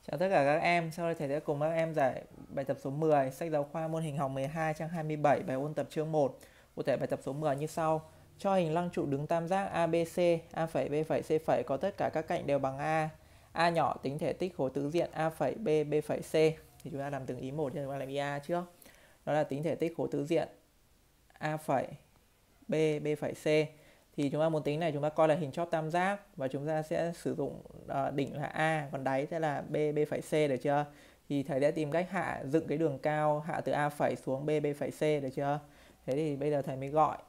Chào tất cả các em, sau đây thầy sẽ cùng các em giải bài tập số 10, sách giáo khoa môn hình học 12 trang 27, bài ôn tập chương 1. Cụ thể bài tập số 10 như sau. Cho hình lăng trụ đứng tam giác ABC, A phẩy, B phẩy, C phẩy có tất cả các cạnh đều bằng A. A nhỏ tính thể tích khối tứ diện A phẩy, B phẩy, C. Thì chúng ta làm từng ý một, chúng ta làm ý A trước. Đó là tính thể tích khối tứ diện A phẩy, B phẩy, C. Thì chúng ta muốn tính này chúng ta coi là hình chóp tam giác và chúng ta sẽ sử dụng đỉnh là A, còn đáy sẽ là B phẩy C, được chưa? Thì thầy sẽ tìm cách dựng cái đường cao hạ từ A phẩy xuống B phẩy C, được chưa? Thế thì bây giờ thầy mới gọi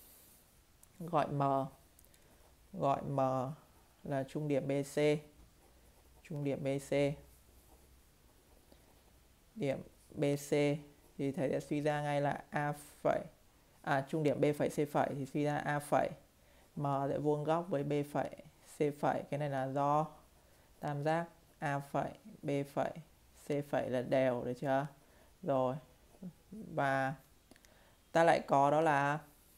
M là trung điểm BC, điểm BC thì thầy sẽ suy ra ngay là A phẩy trung điểm B phẩy C phẩy thì suy ra A phẩy M sẽ vuông góc với B phẩy C phẩy. Cái này là do tam giác A phẩy, B phẩy, C phẩy là đều, được chưa? Rồi, và ta lại có đó là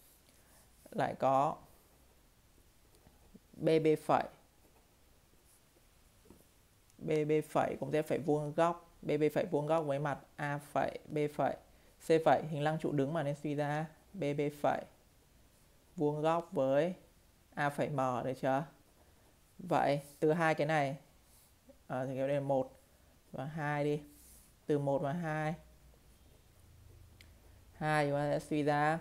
B phẩy, B phẩy cũng sẽ phải vuông góc, B phẩy vuông góc với mặt A phẩy, B phẩy, C phẩy. Hình lăng trụ đứng mà nên suy ra B phẩy vuông góc với A phẩy M, được chưa? Vậy từ hai cái này thì cái này là 1 và 2 đi. Từ 1 và 2 chúng ta sẽ suy ra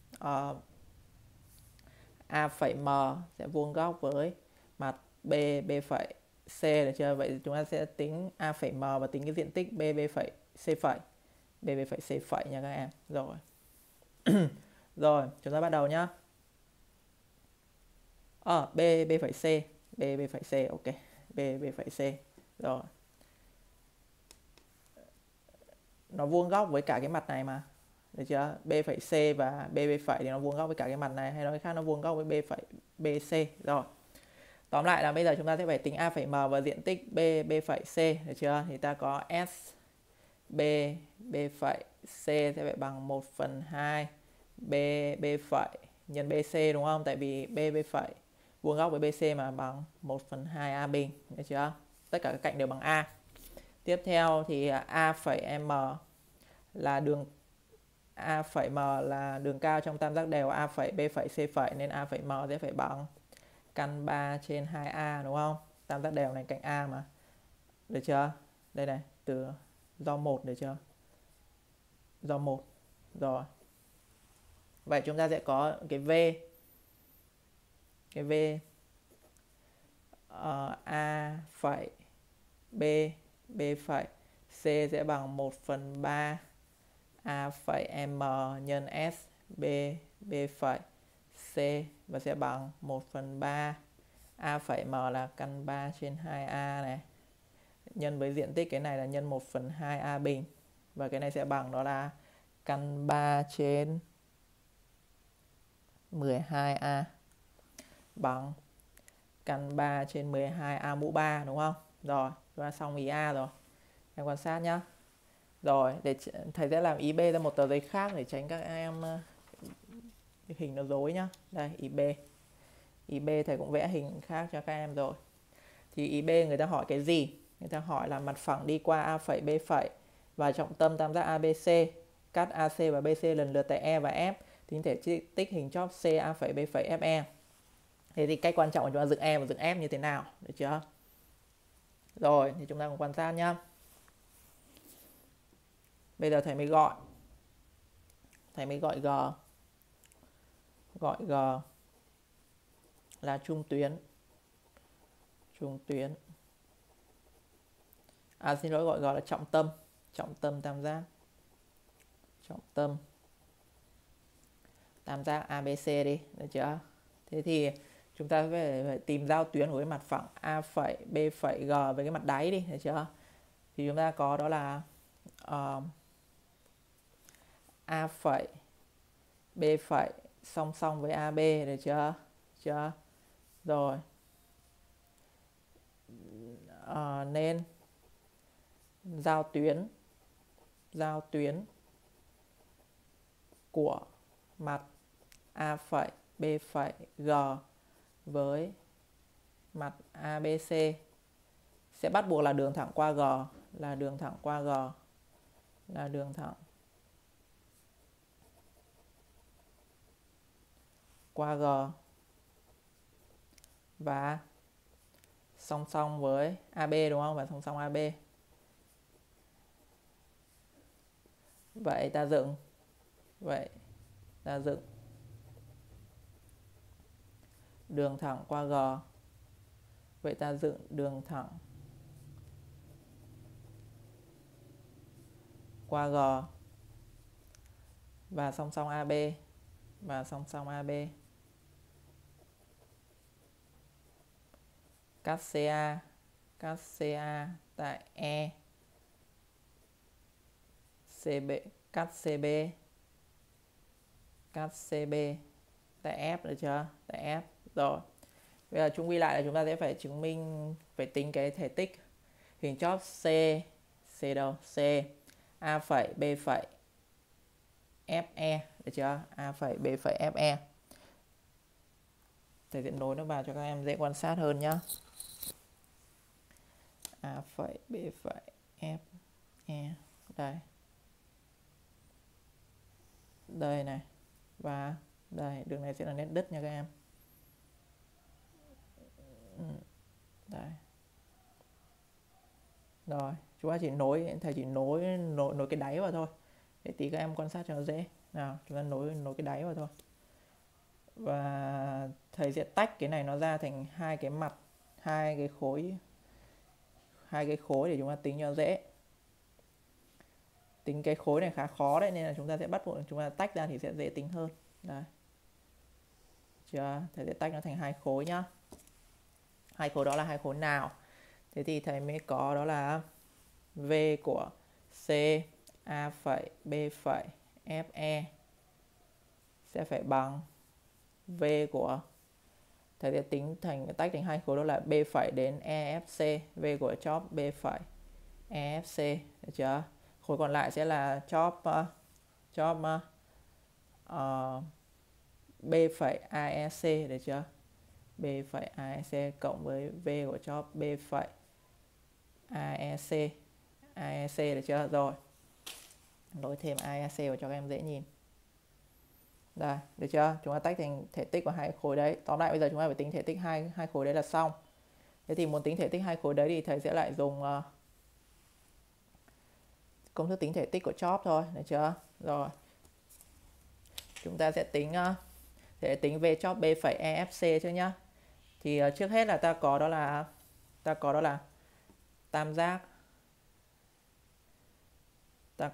A phẩy M sẽ vuông góc với mặt B phẩy C, được chưa? Vậy chúng ta sẽ tính A phẩy M và tính cái diện tích B phẩy C phẩy, B phẩy C phẩy nha các em. Rồi. Rồi, chúng ta bắt đầu nhá. B phẩy C, B phẩy C, ok. B phẩy C. Rồi. Nó vuông góc với cả cái mặt này mà, được chưa? B phẩy C và B phẩy thì nó vuông góc với cả cái mặt này, hay nói khác nó vuông góc với B phẩy BC. Rồi. Tóm lại là bây giờ chúng ta sẽ phải tính A phẩy M và diện tích B phẩy C, được chưa? Thì ta có S B phẩy C sẽ phải bằng 1/2 B phẩy nhân BC, đúng không? Tại vì B phẩy vuông góc với BC mà, bằng 1/2 A bình, được chưa? Tất cả các cạnh đều bằng A. Tiếp theo thì A phẩy M là đường cao trong tam giác đều A phẩy, B phẩy, C phẩy, nên A phẩy M sẽ phải bằng căn 3/2A, đúng không? Tam giác đều này cạnh A mà, được chưa? Đây này, từ do 1, được chưa? Do 1. Rồi. Vậy chúng ta sẽ có cái V A phẩy B phẩy C sẽ bằng 1/3 A phẩy M nhân S B phẩy C và sẽ bằng 1/3 A phẩy M là căn 3/2A này, nhân với diện tích cái này là nhân 1/2 A bình, và cái này sẽ bằng đó là căn 3/12A bằng căn 3/12A mũ 3, đúng không? Rồi, chúng ta xong ý A rồi. Em quan sát nhá. Rồi, để thầy sẽ làm ý B ra một tờ giấy khác để tránh các em hình nó rối nhá. Đây, ý B. Ý B thầy cũng vẽ hình khác cho các em rồi. Thì ý B người ta hỏi cái gì? Người ta hỏi là mặt phẳng đi qua A phẩy, B phẩy và trọng tâm tam giác ABC, cắt AC và BC lần lượt tại E và F, tính thể tích hình chóp C A phẩy, B phẩy, FE. Thế thì cách quan trọng là chúng ta dựng E và dựng F như thế nào, được chưa? Rồi, thì chúng ta cùng quan sát nhá. Bây giờ thầy mới gọi G là trung tuyến. Xin lỗi, gọi G là trọng tâm tam giác. Tam giác ABC đi, được chưa? Thế thì chúng ta phải tìm giao tuyến của cái mặt phẳng A phẩy, B phẩy, G với cái mặt đáy đi, được chưa? Thì chúng ta có đó là A phẩy, B phẩy song song với AB, được chưa? Rồi. Nên giao tuyến của mặt A phẩy, B phẩy, G với mặt ABC sẽ bắt buộc là đường thẳng qua G, là đường thẳng qua G, là đường thẳng qua G và song song với AB đúng không? Và song song AB. Vậy ta dựng đường thẳng qua G. Vậy ta dựng đường thẳng qua G và song song AB, và song song AB. Cắt CA tại E, CB, cắt CB tại F, được chưa? Tại F. Rồi. Bây giờ chúng quy lại là chúng ta sẽ phải chứng minh, phải tính cái thể tích hình chóp C đâu? C A phẩy B phẩy FE, được chưa? A phẩy B phẩy FE. Thầy sẽ nối nó vào cho các em dễ quan sát hơn nhá. A phẩy B phẩy FE. Đây. Đây này. Và đây, đường này sẽ là nét đứt nha các em. Đây. Rồi, chúng ta chỉ nối, thầy chỉ nối cái đáy vào thôi. Để tí các em quan sát cho nó dễ. Nào, chúng ta nối cái đáy vào thôi. Và thầy sẽ tách cái này nó ra thành hai cái mặt, hai cái khối để chúng ta tính cho dễ. Tính cái khối này khá khó đấy, nên là chúng ta sẽ bắt buộc chúng ta tách ra thì sẽ dễ tính hơn. Đây. Chưa? Thầy sẽ tách nó thành hai khối nhá. Hai khối đó là hai khối nào? Thế thì thầy mới có đó là V của C A phẩy B phẩy FE sẽ phải bằng V của, thầy sẽ tính tách thành hai khối đó là B phẩy đến EFC, V của chóp B phẩy EFC, được chưa? Khối còn lại sẽ là chóp B phẩy AEC, được chưa? B phẩy AEC cộng với V của chóp B phẩy AEC, được chưa? Rồi, nối thêm AEC vào cho các em dễ nhìn. Đây, được chưa? Chúng ta tách thành thể tích của hai khối đấy. Tóm lại bây giờ chúng ta phải tính thể tích hai khối đấy là xong. Thế thì muốn tính thể tích hai khối đấy thì thầy sẽ lại dùng công thức tính thể tích của chóp thôi, được chưa? Rồi. Chúng ta sẽ tính V chóp B phẩy EFC trước nhá. Thì trước hết là ta có đó là tam giác. Ta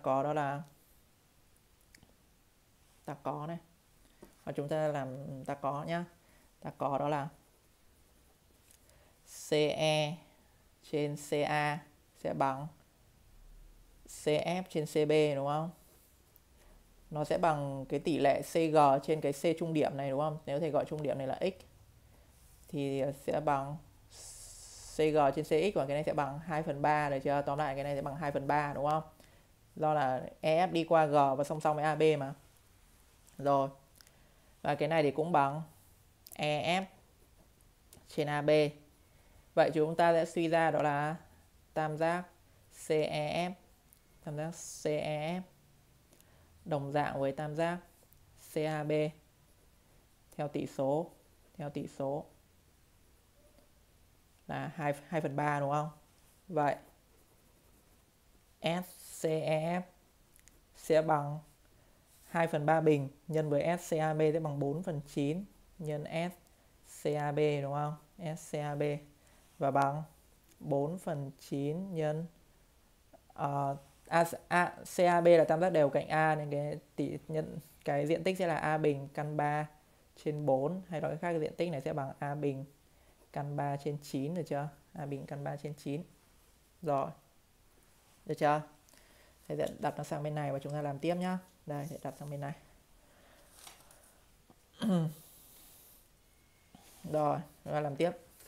có này. Và chúng ta làm ta có nhá. Ta có đó là CE trên CA sẽ bằng CF trên CB, đúng không? Nó sẽ bằng cái tỷ lệ CG trên cái C trung điểm này, đúng không? Nếu thầy gọi trung điểm này là X thì sẽ bằng CG trên CX, và cái này sẽ bằng 2/3, được chưa? Tóm lại cái này sẽ bằng 2/3, đúng không? Do là EF đi qua G và song song với AB mà. Rồi. Và cái này thì cũng bằng EF trên AB. Vậy chúng ta sẽ suy ra đó là tam giác CEF đồng dạng với tam giác CAB theo tỷ số là 2/3, đúng không? Vậy SCEF sẽ bằng 2/3 bình nhân với SCAB sẽ bằng 4/9 nhân SCAB, đúng không? SCAB và bằng 4/9 nhân CAB là tam giác đều cạnh A, nên cái diện tích sẽ là A bình căn 3 trên 4, hay nói cách khác cái diện tích này sẽ bằng A bình căn 3 trên 9, được chưa? A bình căn 3 trên 9. Rồi. Được chưa? Thầy sẽ đặt nó sang bên này và chúng ta làm tiếp nhá. Đây, sẽ đặt sang bên này. Rồi, chúng ta làm tiếp.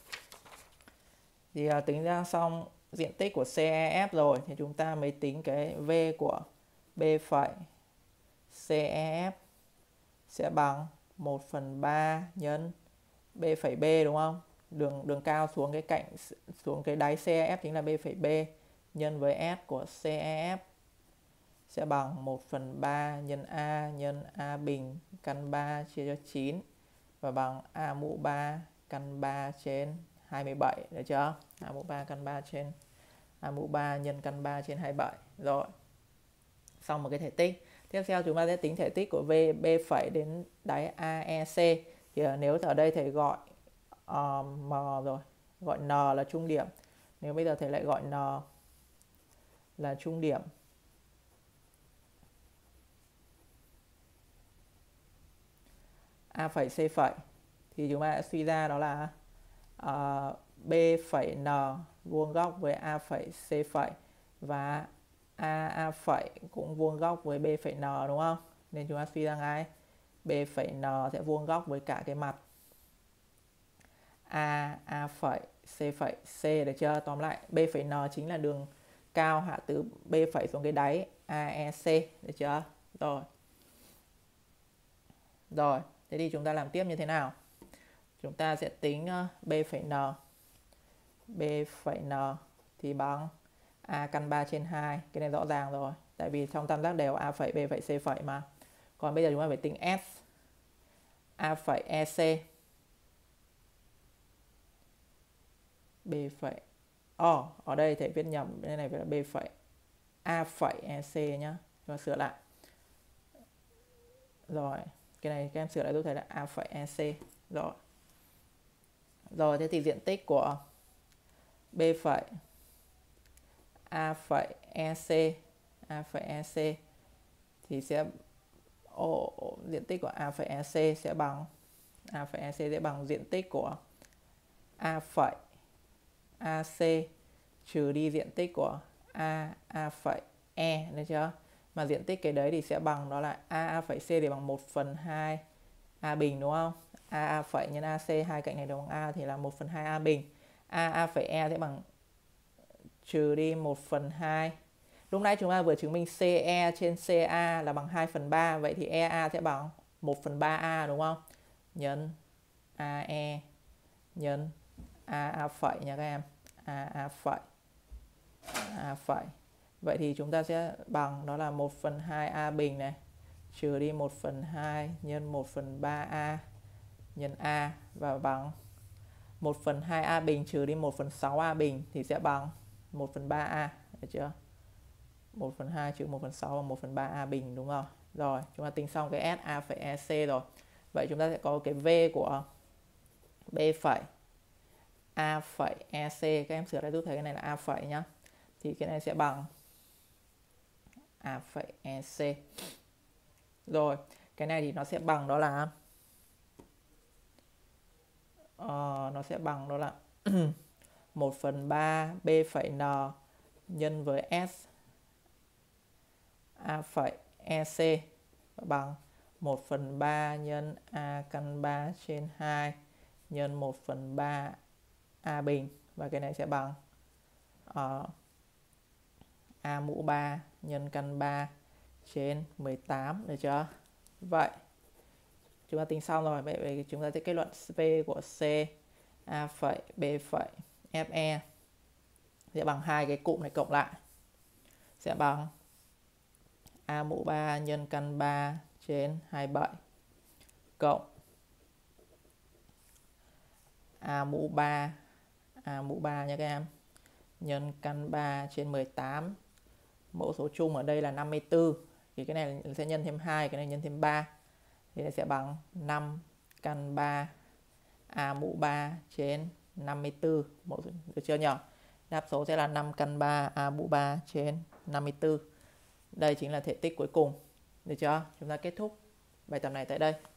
Thì tính ra xong diện tích của CEF rồi thì chúng ta mới tính cái V của B phẩy CEF sẽ bằng 1/3 nhân B phẩy B, đúng không? đường cao xuống cái đáy CEF chính là B phẩy B nhân với S của CEF sẽ bằng 1/3 nhân A nhân A bình căn 3 chia cho 9 và bằng A mũ 3 căn 3 trên 27, được chưa? A mũ 3 căn 3 trên A mũ 3 nhân căn 3 trên 27. Rồi. Xong một cái thể tích. Tiếp theo chúng ta sẽ tính thể tích của B phẩy đến đáy AEC. Thì nếu ở đây thầy gọi M rồi, gọi N là trung điểm. Nếu bây giờ thầy lại gọi N là trung điểm A phẩy C phẩy thì chúng ta sẽ suy ra đó là B phẩy N vuông góc với A phẩy C phẩy và A phẩy cũng vuông góc với B phẩy N, đúng không? Nên chúng ta suy ra ngay B phẩy N sẽ vuông góc với cả cái mặt A phẩy C phẩy C, được chưa? Tóm lại B phẩy N chính là đường cao hạ từ B phẩy xuống cái đáy AEC, được chưa? Rồi, thế thì chúng ta làm tiếp như thế nào? Chúng ta sẽ tính B phẩy N. B phẩy N thì bằng A căn 3 trên 2. Cái này rõ ràng rồi. Tại vì trong tam giác đều A phẩy, B phẩy, C phẩy mà. Còn bây giờ chúng ta phải tính S. A phẩy EC. B phẩy. Ở đây thầy viết nhầm. Cái này phải là B phẩy. A phẩy EC nhá. Chúng ta sửa lại. Rồi. Cái này các em sửa lại giúp thầy là A phẩy EC. Rồi, thế thì diện tích của B phẩy A phẩy EC thì sẽ diện tích của A phẩy EC sẽ bằng diện tích của A phẩy AC trừ đi diện tích của A phẩy E, được chưa? Mà diện tích cái đấy thì sẽ bằng đó là A phẩy C thì bằng 1/2 A bình, đúng không? A phẩy nhân AC, hai cạnh này đều bằng A thì là 1/2 A bình. A phẩy E sẽ bằng trừ đi 1/2. Lúc nãy chúng ta vừa chứng minh CE trên CA là bằng 2/3. Vậy thì EA sẽ bằng 1/3 A, đúng không? Nhân AE nhân A phẩy nha các em. A phẩy. Vậy thì chúng ta sẽ bằng đó là 1/2 A bình này trừ đi 1/2 nhân 1/3 A nhân A và bằng 1/2 A bình trừ đi 1/6 A bình thì sẽ bằng 1/3 A, được chưa? 1/2 trừ 1/6 và 1/3 A bình, đúng không? Rồi, chúng ta tính xong cái S A phẩy EC rồi. Vậy chúng ta sẽ có cái V của B phẩy A phẩy EC. Các em sửa lại giúp thầy cái này là A phẩy nhá. Thì cái này sẽ bằng A phẩy EC. Rồi, cái này thì nó sẽ bằng đó là 1/3 B phẩy N nhân với S A phẩy EC bằng 1/3 nhân A căn 3 trên 2 nhân 1/3 A bình. Và cái này sẽ bằng A mũ 3 nhân căn 3 trên 18, được chưa? Vậy chúng ta tính xong rồi. Vậy chúng ta sẽ kết luận V của C A phẩy B phẩy FE sẽ bằng hai cái cụm này cộng lại sẽ bằng A mũ 3 nhân căn 3 trên 27 cộng A mũ 3 nha các em nhân căn 3 trên 18. Mẫu số chung ở đây là 54 thì cái này sẽ nhân thêm 2, cái này nhân thêm 3 thì nó sẽ bằng 5 căn 3 A mũ 3 trên 54. Được chưa nhỉ? Đáp số sẽ là 5 căn 3 A mũ 3 trên 54. Đây chính là thể tích cuối cùng. Được chưa? Chúng ta kết thúc bài tập này tại đây.